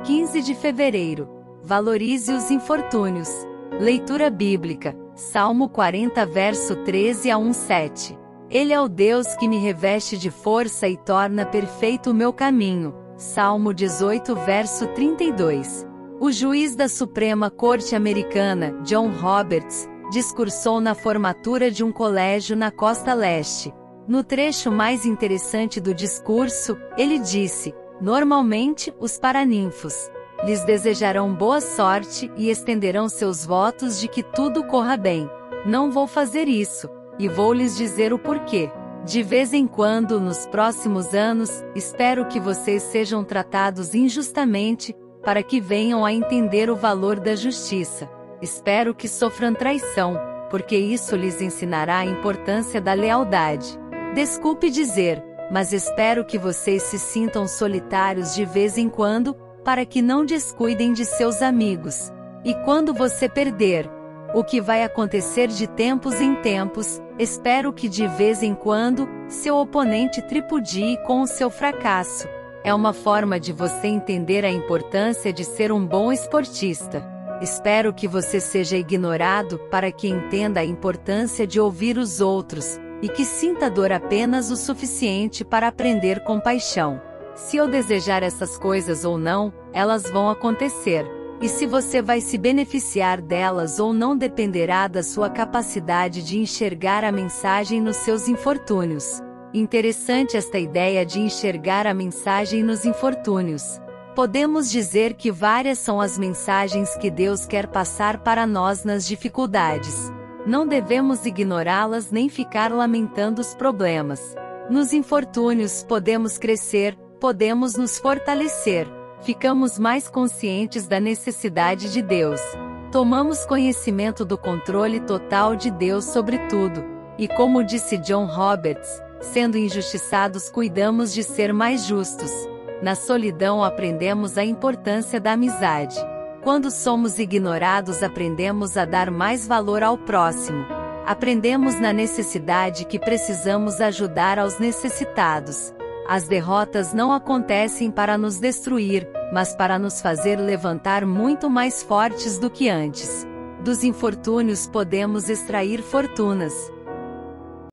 15 de fevereiro. Valorize os infortúnios. Leitura bíblica. Salmo 40 verso 13 a 1:7. Ele é o Deus que me reveste de força e torna perfeito o meu caminho. Salmo 18 verso 32. O juiz da Suprema Corte Americana, John Roberts, discursou na formatura de um colégio na costa leste. No trecho mais interessante do discurso, ele disse: normalmente, os paraninfos lhes desejarão boa sorte e estenderão seus votos de que tudo corra bem. Não vou fazer isso, e vou lhes dizer o porquê. De vez em quando, nos próximos anos, espero que vocês sejam tratados injustamente, para que venham a entender o valor da justiça. Espero que sofram traição, porque isso lhes ensinará a importância da lealdade. Desculpe dizer, mas espero que vocês se sintam solitários de vez em quando, para que não descuidem de seus amigos. E quando você perder, o que vai acontecer de tempos em tempos, espero que de vez em quando, seu oponente tripudie com o seu fracasso. É uma forma de você entender a importância de ser um bom esportista. Espero que você seja ignorado para que entenda a importância de ouvir os outros, e que sinta dor apenas o suficiente para aprender compaixão. Se eu desejar essas coisas ou não, elas vão acontecer. E se você vai se beneficiar delas ou não dependerá da sua capacidade de enxergar a mensagem nos seus infortúnios. Interessante esta ideia de enxergar a mensagem nos infortúnios. Podemos dizer que várias são as mensagens que Deus quer passar para nós nas dificuldades. Não devemos ignorá-las nem ficar lamentando os problemas. Nos infortúnios podemos crescer, podemos nos fortalecer. Ficamos mais conscientes da necessidade de Deus. Tomamos conhecimento do controle total de Deus sobre tudo. E como disse John Roberts, sendo injustiçados cuidamos de ser mais justos. Na solidão aprendemos a importância da amizade. Quando somos ignorados aprendemos a dar mais valor ao próximo. Aprendemos na necessidade que precisamos ajudar aos necessitados. As derrotas não acontecem para nos destruir, mas para nos fazer levantar muito mais fortes do que antes. Dos infortúnios podemos extrair fortunas.